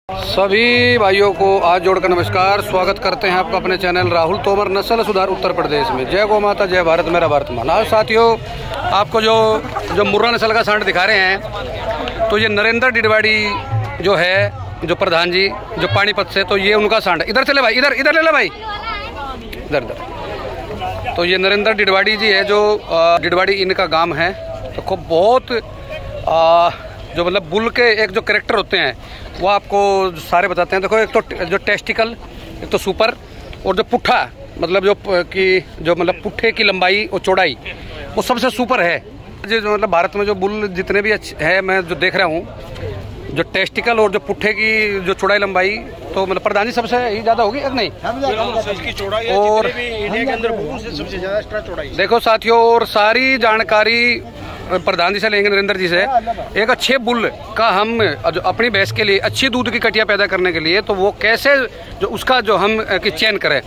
सभी भाइयों को आज जोड़कर नमस्कार। स्वागत करते हैं आपका अपने चैनल राहुल तोमर नस्ल सुधार उत्तर प्रदेश में। जय गौ माता, जय भारत, मेरा भारत महान। आज साथियों आपको जो मुर्रा नस्ल का सांड दिखा रहे हैं, तो ये नरेंद्र डिडवाड़ी जो है, जो प्रधान जी जो पानीपत से, तो ये उनका सांड। इधर चले भाई, इधर इधर ले ले भाई, इधर इधर। तो ये नरेंद्र डिडवाड़ी जी है, जो डिडवाड़ी इनका गांव है। तो खूब बहुत जो मतलब बुल के एक जो कैरेक्टर होते हैं वो आपको सारे बताते हैं। देखो, एक तो जो टेस्टिकल, एक तो सुपर, और जो पुट्ठा मतलब जो मतलब पुट्ठे की लंबाई और चौड़ाई वो सबसे सुपर है। जो मतलब भारत में जो बुल जितने भी अच्छे है, मैं जो देख रहा हूँ, जो टेस्टिकल और जो पुट्ठे की जो चौड़ाई लंबाई, तो मतलब प्रधान जी सबसे ही ज़्यादा होगी कि नहीं? और इंडिया के अंदर सबसे ज़्यादा एक्स्ट्रा चौड़ाई। देखो साथियों, और सारी जानकारी प्रधान जी से लेंगे, नरेंद्र जी से। एक अच्छे बुल का हम जो अपनी भैंस के लिए अच्छी दूध की कटिया पैदा करने के लिए, तो वो कैसे जो उसका जो हम की चयन करें,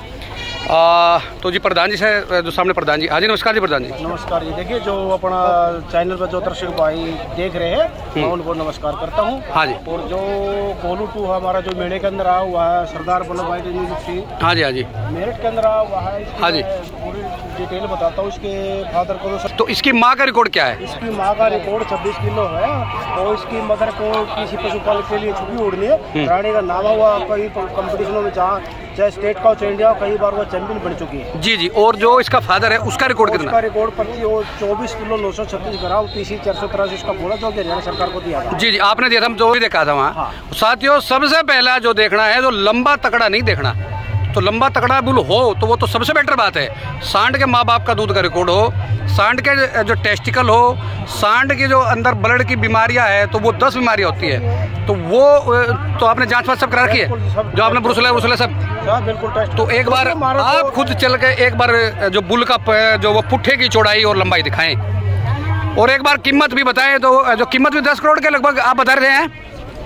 तो जी प्रधान जी से जो सामने प्रधान जी। हाँ जी, नमस्कार जी प्रधान जी। नमस्कार जी। देखिए, जो अपना चैनल पर जो दर्शक भाई देख रहे हैं, मैं उनको नमस्कार करता हूँ। हाँ जी। और जो कोलू 2 हमारा जो मेले के अंदर आया हुआ है, सरदार वल्लभ भाई यूनिवर्सिटी, हाँ जी, हाँ जी, मेरठ के अंदर आया हुआ है। हाँ जी, पूरी डिटेल बताता हूँ इसके फादर को। तो इसकी माँ का रिकॉर्ड क्या है? इसकी माँ का रिकॉर्ड 26 किलो है, और इसकी मदर को किसी पशुपालक के लिए छुट्टी उड़नी है। रानी का नाम हुआ कई कंपटीशनों में, जहाँ चाहे स्टेट का हो चाहे इंडिया, कई बार वो चैंपियन बन चुकी है। जी जी। और जो इसका फादर है उसका रिकॉर्ड कितना? उसका रिकॉर्ड 24 किलो 936 ग्राम पीसी 483 इसका बोला, जो कि हरियाणा सरकार को दिया था। जी जी, आपने दिया था, हम जो भी देखा था वहाँ। हाँ। साथियों, सबसे पहला जो देखना है, जो लंबा तकड़ा नहीं देखना। तो लंबा तकड़ा बुल हो तो वो तो सबसे बेटर बात है। सांड के माँ बाप का दूध का रिकॉर्ड हो, सांड के जो टेस्टिकल हो, सांड के जो अंदर ब्लड की बीमारियां है, तो वो 10 बीमारियां होती है। तो वो तो आपने जांच वाच सब करा रखी है, जो आपने ब्रुसले सब? बिल्कुल। तो एक बार आप खुद चल के एक बार जो बुल का जो वो पुट्ठे की चौड़ाई और लंबाई दिखाएं, और एक बार कीमत भी बताएं। तो जो कीमत भी 10 करोड़ के लगभग आप बता रहे हैं।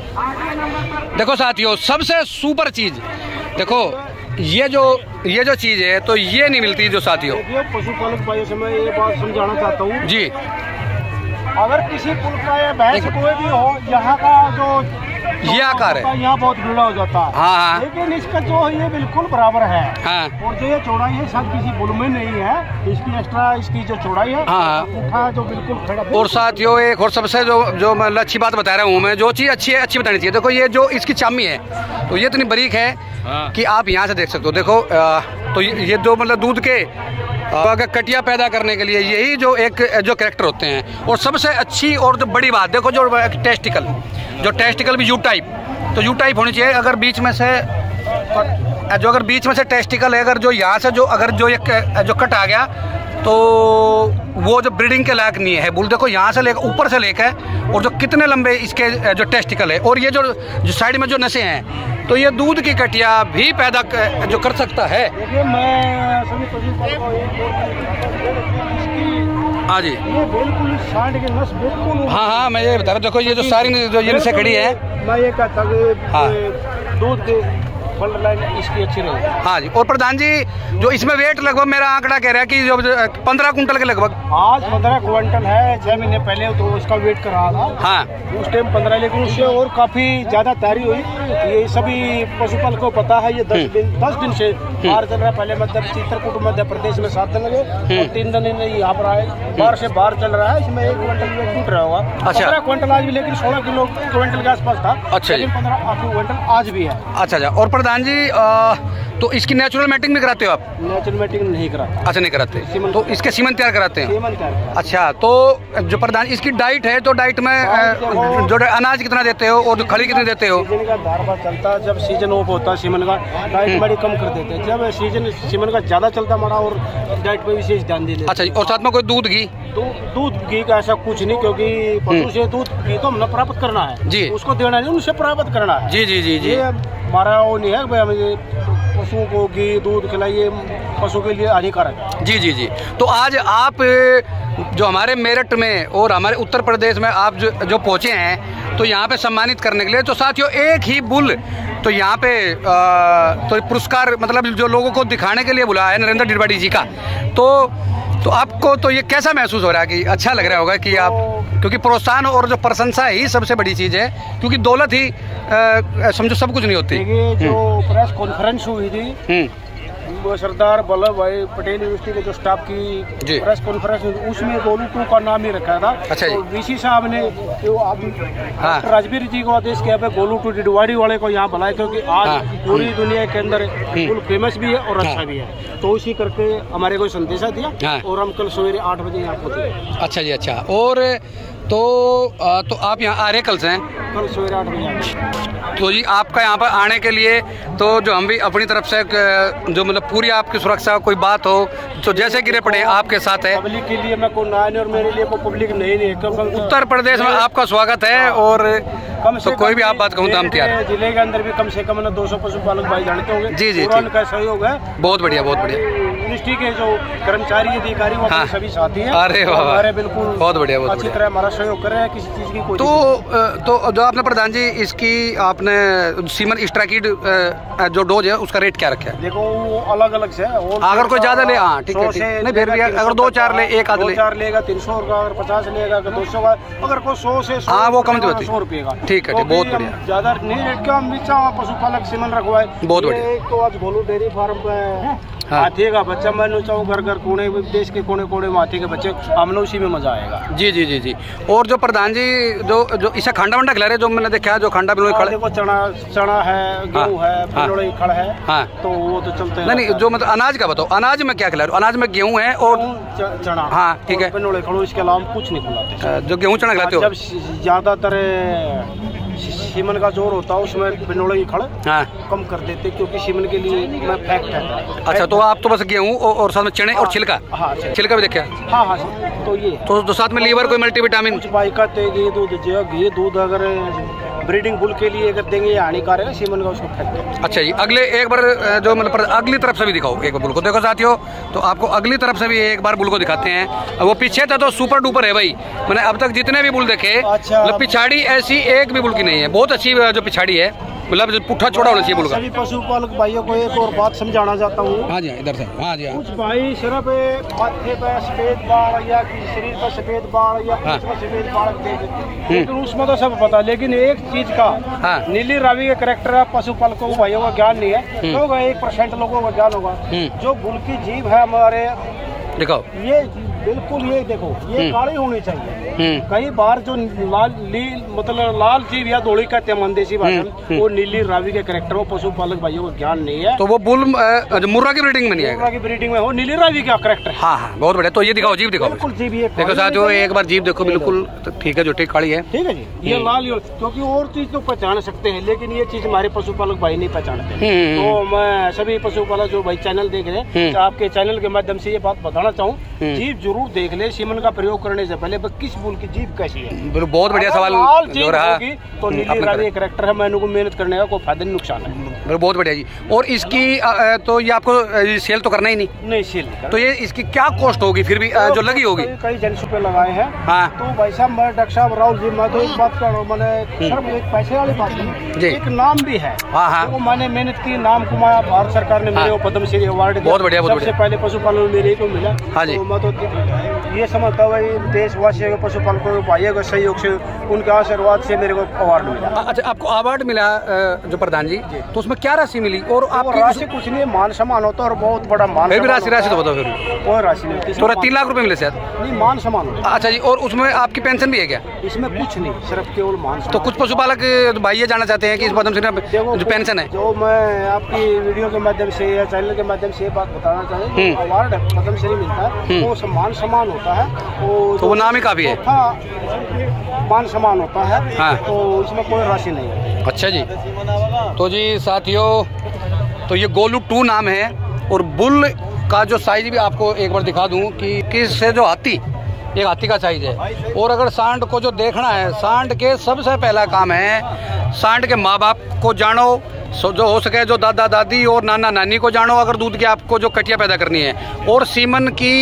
देखो साथियों, सबसे सुपर चीज देखो, ये जो चीज है, तो ये नहीं मिलती जो साथियों। पशुपालक भाइयों से मैं ये बात समझाना चाहता हूँ जी, अगर किसी पुल का या भैंस कोई भी हो, यहाँ का जो ये आकार है, यहाँ बहुत गिला हो जाता है। हाँ, लेकिन इसका जो है ये बिल्कुल बराबर है। हाँ। और जो ये चौड़ाई है शायद किसी बुल में नहीं है, इसकी एक्स्ट्रा इसकी जो चौड़ाई है, हाँ, जो बिल्कुल खड़ा। और साथियों, एक और सबसे जो मैं अच्छी बात बता रहा हूँ, मैं जो चीज़ अच्छी है अच्छी बतानी चाहिए। देखो, ये जो इसकी चामी है, तो ये इतनी बारीक है कि आप यहाँ से देख सकते हो। देखो, तो ये जो मतलब दूध के अगर कटिया पैदा करने के लिए यही जो कैरेक्टर होते हैं। और सबसे अच्छी और जो बड़ी बात देखो, जो टेस्टिकल भी यू टाइप, तो यू टाइप होनी चाहिए। अगर बीच में से टेस्टिकल है, अगर जो यहाँ से जो कट आ गया, तो वो जो ब्रीडिंग के लायक नहीं है बुल। देखो, यहाँ से लेकर ऊपर से लेकर, और जो कितने लंबे इसके जो टेस्टिकल है, और ये जो साइड में जो नसें हैं, तो ये दूध की कटिया भी पैदा जो कर सकता है। देखिए, मैं सभी हाँ जी, ये बिल्कुल सांड की नस बिल्कुल। हाँ, मैं ये बता रहा हूँ। देखो, ये जो सारी जो इनसे खड़ी है, मैं ये कहता कि दूध के फल लाइन इसकी अच्छी रहेगी। हाँ जी। और प्रधान जी, जो इसमें वेट लगभग मेरा आंकड़ा कह रहा है कि जो 15 कुंटल के लगभग। आज 15 क्विंटल है। 6 महीने पहले तो उसका वेट कर रहा था। हाँ, उस टाइम 15, लेकिन उससे और काफी ज्यादा तैयारी हुई। ये सभी पशुपालक को पता है। ये 10 दिन से बाहर चल रहा है। पहले चित्रकूट मध्य प्रदेश में 7 दिन लगे, और 3 दिन यहाँ पर आए। बाहर से बाहर चल रहा है। इसमें 1 क्विंटल वेट टूट रहा होगा। 15 क्विंटल आज भी, लेकिन 16 किलो क्विंटल के आसपास था। अच्छा, 15 क्विंटल आज भी है। अच्छा। और प्रधान जी, तो इसकी नेचुरल मैटिंग भी कराते हो आप? नेचुरल मैटिंग नहीं कराते। अच्छा, नहीं कराते। तो इसके सीमन तैयार कराते हैं? सीमन तैयार। अच्छा, तो जो प्रधान इसकी डाइट है, तो डाइट में जो अनाज कितना देते हो, और खली कितनी देते हो? सीजन का धार पर चलता है। जब सीजन ऑफ होता है सीमन का, डाइट बड़ी कम कर देते हैं। जब सीजन सीमन का ज्यादा चलता हमारा, और डाइट पे विशेष ध्यान दे देते। अच्छा, और साथ में कोई दूध घी? दूध घी का ऐसा कुछ नहीं, क्योंकि पशु से दूध घी तो हमने प्राप्त करना है जी, उसको देना नहीं, उनसे प्राप्त करना है। जी जी जी जी। ये हमारा वो नहीं है भाई, हमें पशुओं को घी दूध खिलाइए, पशु के लिए हानिकारक। जी जी जी। तो आज आप जो हमारे मेरठ में और हमारे उत्तर प्रदेश में आप जो पहुँचे हैं, तो यहाँ पे सम्मानित करने के लिए, तो साथियों एक ही बुल तो यहाँ पे तो पुरस्कार मतलब जो लोगों को दिखाने के लिए बुलाया है नरेंद्र डिडवाड़ी जी का। तो आपको तो ये कैसा महसूस हो रहा है कि अच्छा लग रहा होगा कि आप क्योंकि प्रोत्साहन और जो प्रशंसा ही सबसे बड़ी चीज है, क्योंकि दौलत ही समझो सब कुछ नहीं होती। देखिए जो प्रेस कॉन्फ्रेंस हुई थी सरदार वल्लभ भाई पटेल यूनिवर्सिटी के जो स्टाफ की प्रेस कॉन्फ्रेंस, उसमें गोलू 2 का नाम ही रखा था। अच्छा तो वीसी साहब ने राजवीर जी को आदेश किया है गोलू 2 डिडवाड़ी वाले को यहाँ बुलाए, क्योंकि आज पूरी दुनिया के अंदर फुल फेमस भी है और अच्छा भी है। तो इसी करके हमारे को संदेशा दिया और हम कल सवेरे 8 बजे यहाँ पहुँचे। अच्छा जी, अच्छा। और तो आप यहाँ आ रहे कल से हैं? कल सवेरे 8 बजे। तो जी आपका यहाँ पर आने के लिए तो जो हम भी अपनी तरफ से जो मतलब पूरी आपकी सुरक्षा कोई बात हो तो जैसे गिरे पड़े आपके साथ है। पब्लिक के लिए मैं कोई ना, और मेरे लिए कोई पब्लिक नहीं है। उत्तर प्रदेश में आपका स्वागत है और कम से तो कोई भी आप बात कहूँ तो हम तैयार। जिले के अंदर भी कम से कम 200 पशुपालक भाई जानते होंगे। जी जी, उनका सहयोग है। बहुत बढ़िया, बहुत बढ़िया। यूनिवर्सिटी के जो कर्मचारी अधिकारी वो सभी साथी हैं। अरे वाह, बिल्कुल बहुत बढ़िया, बहुत अच्छी तरह हमारा सहयोग कर रहे हैं। किसी चीज की कोई तो जो आपने प्रधान जी इसकी आपने सीमन स्ट्राइकिड जो डोज है उसका रेट क्या रखा है? देखो अलग अलग से, अगर कोई ज्यादा ले, हाँ ठीक है, नहीं फिर भी अगर 2-4 ले, एक आध ले, 4 लेगा 300 का, अगर 50 लेगा 200 का, अगर कोई 100 से 100 हाँ वो कम होती है, 100 रुपये का। ठीक है, बहुत बढ़िया। ज्यादा नहीं रेट का हम पशुपालक सीमन रखवाए, बहुत बढ़िया। एक तो आज गोलू डेयरी फार्म पे हाथी का बच्चा मैंने चाहूँ घर घर कोने देश के कोने कोने में हाथी के बच्चे, हमने उसी में मजा आएगा। जी जी जी जी। और जो प्रधान जी जो इसे खांडा वंडा खिला रहे, जो मैंने देखा जो खांडा बिलोई खड़े, देखो चना है, गेहूँ है, बिलोई खड़ है, तो वो तो चलते हैं। नहीं जो मतलब अनाज का बताओ, अनाज में क्या खिला रहे हो? अनाज में गेहूँ है और चना, हाँ ठीक है, बिलोई खड़ो, इसके अलावा कुछ नहीं खिलाते। जो गेहूँ चना खिलाते हो? जब ज्यादातर सीमन का जोर होता है उसमें बिनोड़े की खड़ कम कर देते, क्योंकि सीमन के लिए फैक्ट है। अच्छा, तो आप तो बस गेहूँ और साथ में चने और छिलका, छिलका भी देखा? हाँ, तो ये तो साथ में लीवर कोई मल्टीविटामिन, घी दूध अगर ब्रीडिंग बुल के लिए अगर देंगे ये हानिकारक है, सीमन का उसको फेंक। अच्छा जी, अगले एक बार जो मतलब अगली तरफ से भी दिखाओ एक बार बुल को। देखो साथियों, तो आपको अगली तरफ से भी एक बार बुल को दिखाते हैं। वो पीछे था तो सुपर डुपर है भाई, मैंने अब तक जितने भी बुल देखे, मतलब पिछाड़ी ऐसी एक भी बुल की नहीं है, बहुत अच्छी जो पिछाड़ी है, मतलब पुट्ठा छोड़ा होना चाहिए बुल का। सभी पशुपालक भाइयों को एक और बात समझाना चाहता हूँ। हाँ जी, इधर से। हाँ जी, कुछ भाई सिर्फ माथे पे सफेद बाल या शरीर पर सफेद बाल या सफेद बाल देख, लेकिन उसमें तो सब पता, लेकिन एक चीज का नीली रावी के करेक्टर है पशुपालकों को भाइयों का ज्ञान नहीं है, तो 1% लोगों का ज्ञान होगा। जो बुल की जीभ है हमारे, दिखाओ ये बिल्कुल, ये देखो ये काली होनी चाहिए। कई बार जो लाल जीव या धोड़ी कहते हैं मंदेशी भाषा, वो नीली रावी के करेक्टर हो, पशुपालक भाइयों को ज्ञान नहीं है। तो वो बुल मुर्रा की ब्रीडिंग में नहीं है, मुर्रा की ब्रीडिंग में हो नीली रावी का करेक्टर। हाँ हाँ, बहुत बढ़िया। तो ये दिखाओ, जीव दिखाओ, बिल्कुल जीव ये देखो साथियों, एक बार जीव देखो, बिल्कुल ठीक है, जो ठीक काली है, ठीक है जी। ये लाल, क्योंकि और चीज तो पहचान सकते हैं, लेकिन ये चीज हमारे पशुपालक भाई नहीं पहचानते। तो मैं सभी पशुपालक जो भाई चैनल देख रहे हैं, आपके चैनल के माध्यम से ये बात बताना चाहूँ, जीव जरूर देख ले सीमन का प्रयोग करने से पहले किस बुल की जीभ कैसी है। बहुत बढ़िया सवाल जो रहा, तो नीली रावी करेक्टर है, मैंने को मेहनत करने का कोई फायदा नहीं, नुकसान है। बहुत बढ़िया जी। और इसकी तो ये आपको सेल तो करना ही नहीं सेल, तो ये इसकी क्या कॉस्ट होगी फिर भी जो लगी होगी? कई जनसों पे लगाए हैं। हाँ, तो भाई साहब, मैं डॉक्टर साहब राहुल जी, मैं तो एक बात कर रहा हूँ, मैंने सिर्फ एक पैसे वाली बात नहीं, एक नाम भी है। तो मैंने मेहनत की, नाम कमाया, भारत सरकार ने मेरे को पद्मश्री अवार्ड दिया, बहुत बढ़िया, सबसे पहले पशुपालन मेरे को मिला। हाँ जी, मैं तो ये समझता हूँ भाई देशवासियों के पशुपालकों के भाइयों के सहयोग से, उनके आशीर्वाद से मेरे को अवार्ड मिला। अच्छा, आपको अवार्ड मिला जो प्रधान जी, तो उसमें क्या राशि मिली? और आपकी राशि कुछ नहीं, मान सम्मान होता है और बहुत बड़ा मान। फिर भी राशि तो बताओ फिर। कोई राशि नहीं, तो 3 लाख रुपए मिले शायद? नहीं, मान सम्मान होता है। अच्छा जी, और उसमें आपकी पेंशन भी है क्या? इसमें कुछ नहीं, सिर्फ केवल मान। तो कुछ पशुपालक भाई ये जानना चाहते हैं कि इस पद्मश्री में जो पेंशन है, जो मैं आपकी वीडियो के माध्यम से या चैनल के माध्यम से ये बात बताना चाहिए, अवार्ड पद्मश्री मिलता है वो सम्मान समान होता है, तो वो नाम ही काफी है, मान समान होता है। हाँ। तो इसमें कोई राशि नहीं है। अच्छा जी, तो जी साथियों, तो ये गोलू 2 नाम है, और बुल का जो साइज भी आपको एक बार दिखा दूं कि किस से जो एक हाथी का साइज है। और अगर सांड को जो देखना है, सांड के सबसे पहला काम है सांड के माँ बाप को जानो, जो हो सके जो दादा दादी और नाना नानी को जानो, अगर दूध की आपको जो कटिया पैदा करनी है, और सीमन की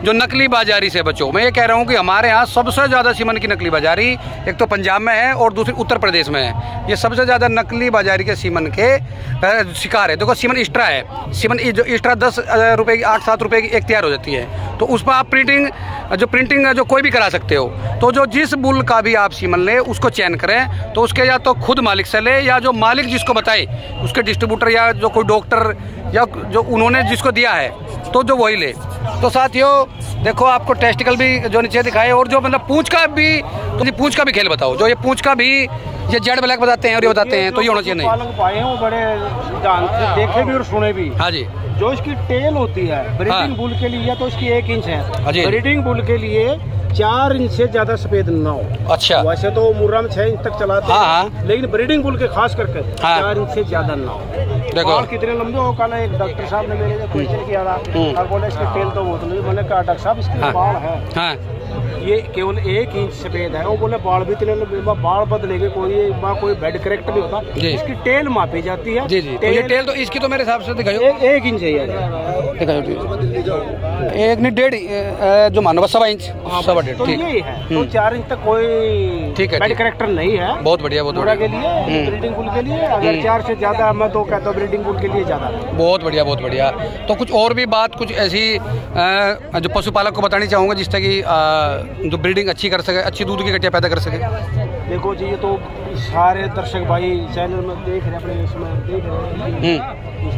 जो नकली बाजारी से बचो। मैं ये कह रहा हूँ कि हमारे यहाँ सबसे ज़्यादा सीमन की नकली बाजारी एक तो पंजाब में है और दूसरी उत्तर प्रदेश में है। ये सबसे ज़्यादा नकली बाजारी के सीमन के शिकार है। देखो सीमन एक्स्ट्रा है, सीमन जो एक्स्ट्रा 10 रुपये की 8-7 रुपये की एक तैयार हो जाती है, तो उस पर आप प्रिंटिंग जो कोई भी करा सकते हो। तो जो जिस बुल का भी आप सीमन ले उसको चयन करें, तो उसके या तो खुद मालिक से ले या जो मालिक जिसको बताए उसके डिस्ट्रीब्यूटर या जो कोई डॉक्टर या जो उन्होंने जिसको दिया है तो जो वही ले। तो साथियों देखो आपको टेस्टिकल भी जो नीचे दिखाए और जो मतलब पूंछ का भी, तो ये पूंछ का भी खेल बताओ। जो ये पूंछ का भी ये जेड ब्लैक बताते हैं और ये बताते हैं, तो ये होना चाहिए नहीं। पालक पाए हैं वो बड़े देखे भी और सुने भी। हाँ जी। जो इसकी टेल होती है ब्रीडिंग बुल के लिए तो इसकी 1 इंच है, ब्रीडिंग बुल के लिए 4 इंच से ज्यादा सफेद ना हो। अच्छा। वैसे तो मुर्रा में 6 इंच तक चलाते हैं, लेकिन ब्रीडिंग बुल के खास करके 4 इंच से ज्यादा ना हो। देखो कितने लंबे हो। कल एक डॉक्टर साहब ने मेरे क्वेश्चन किया था और बोले इसके टेल तो बहुत नहीं। मैंने कहा डॉक्टर साहब इसके बाल है ये केवल 1 इंच सफेद है। वो बोले बाल भी इतने लंबे, बाल बदलेंगे कोई बेड करेक्ट नहीं होता, इसकी टेल मापी जाती है। जी जी। तो ये टेल तो इसकी तो मेरे हिसाब से दिखाओ 1 इंच है यार, दिखाओ 1 नहीं 1.5 जो मानो 1.25 इंच 1.25। तो यही है। तो 4 इंच तक कोई ठीक है बेड करेक्टर नहीं है। बहुत बढ़िया, बहुत बढ़िया के लिए ब्रीडिंग बुल के लिए। अगर 4 से ज्यादा मैं तो कहता हूँ ब्रीडिंग बुल के लिए ज्यादा। बहुत बढ़िया, बहुत बढ़िया। तो कुछ और भी बात कुछ ऐसी जो पशुपालक को बतानी चाहूँगा जिससे कि जो ब्रीडिंग अच्छी कर सके, अच्छी दूध की कटिया पैदा कर सके। देखो जी ये तो सारे दर्शक भाई चैनल में देख रहे हैं, अपने इसमें देख रहे हैं।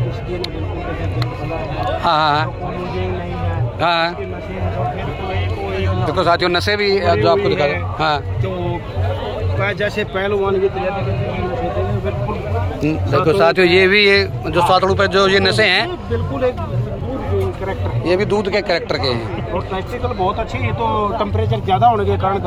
हाँ हाँ। देखो साथियों नशे भी जो आपको दिखा दो। हाँ तो जैसे पहलवान की देखो साथियों ये भी ये जो 7 रुपए जो ये नशे हैं बिल्कुल एक कैरेक्टर, ये भी दूध के कैरेक्टर के हैं। और टेस्टिकल बहुत अच्छी है। तो टेम्परेचर ज्यादा होने के कारण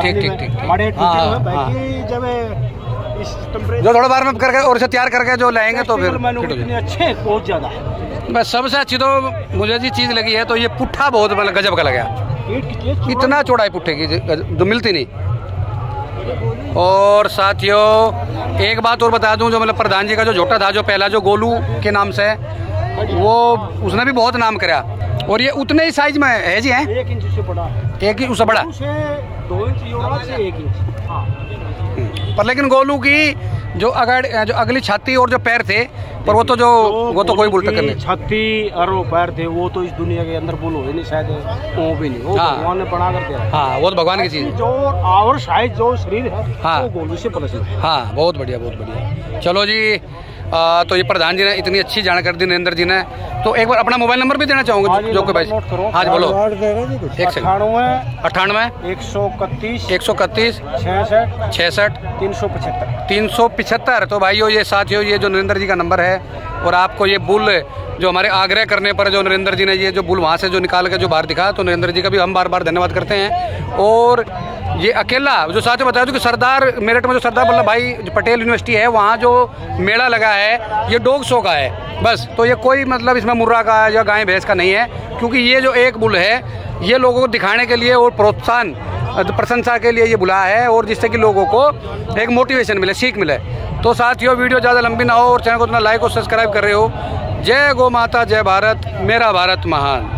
जो थोड़ा बार में करके और इसे तैयार करके जो लाएंगे तो फिर अच्छे बहुत ज्यादा है। बस सबसे अच्छी तो मुझे जी चीज लगी है तो ये पुट्ठा बहुत मतलब गजब का लगा। इतना चौड़ा है पुट्ठे की जो मिलती नहीं। और साथियों एक बात और बता दूं, जो मतलब प्रधान जी का जो झोटा था जो पहला जो गोलू के नाम से वो उसने भी बहुत नाम करा और ये उतने ही साइज में है जी। है 1 इंच से बड़ा, 1 इंच उससे बड़ा 2 इंच और से 1 इंच। पर लेकिन गोलू की जो अगली छाती और जो पैर थे पर वो तो कोई बुल टक्कर नहीं। छाती और वो पैर थे वो तो इस दुनिया के अंदर बुल हो ही नहीं शायद, वो भी नहीं। वो भगवान ने बना कर दिया। हाँ वो तो भगवान की चीज। जो और शायद जो शरीर है हाँ वो गोलू से प्लस है। हाँ बहुत बढ़िया, बहुत बढ़िया। चलो जी तो ये प्रधान जी ने इतनी अच्छी जानकारी दी नरेंद्र जी ने। तो एक बार अपना मोबाइल नंबर भी देना चाहूँगा जो कोई भाई। हाँ जी बोलो। 98 131 66 375। तो भाइयों ये साथियों ये जो नरेंद्र जी का नंबर है और आपको ये बुल जो हमारे आग्रह करने पर जो नरेंद्र जी ने ये जो बुल वहाँ से जो निकाल के जो बाहर दिखा, तो नरेंद्र जी का भी हम बार बार धन्यवाद करते हैं। और ये अकेला जो साथियों बताया कि सरदार मेरठ में जो सरदार वल्लभ भाई पटेल यूनिवर्सिटी है वहाँ जो मेला लगा है ये डॉग शो का है बस। तो ये कोई मतलब इसमें मुर्रा का या गाय भैंस का नहीं है, क्योंकि ये जो एक बुल है ये लोगों को दिखाने के लिए और प्रोत्साहन प्रशंसा के लिए ये बुलाया है और जिससे कि लोगों को एक मोटिवेशन मिले, सीख मिले। तो साथियों वीडियो ज़्यादा लंबी ना हो और चैनल को इतना लाइक और सब्सक्राइब कर रहे हो। जय गौ माता, जय भारत, मेरा भारत महान।